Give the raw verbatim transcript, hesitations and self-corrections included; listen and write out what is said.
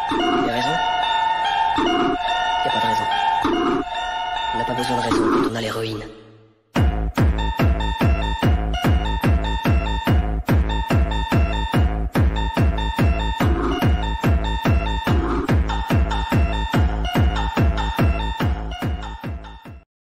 Des raisons? Y a pas de raison. On n'a pas besoin de raison quand on a l'héroïne.